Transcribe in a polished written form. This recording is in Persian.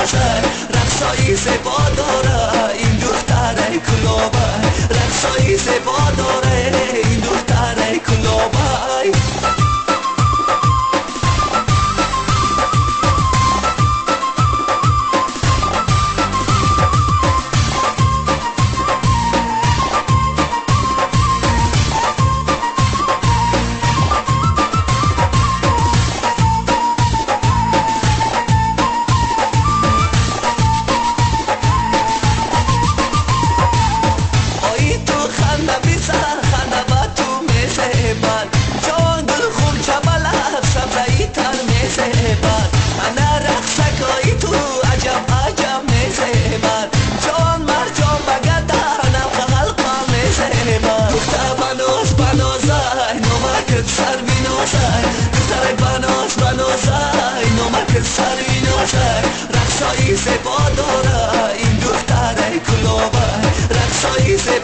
بینازه رقصایی زیبا داره این دختر کلوبه رقصایی زیبا داره این دختر کلوبه سر بینازه دخترک بنازه نمک سر بینازه رقصایی زیبا داره این دختر کلوبه رقصایی زیبا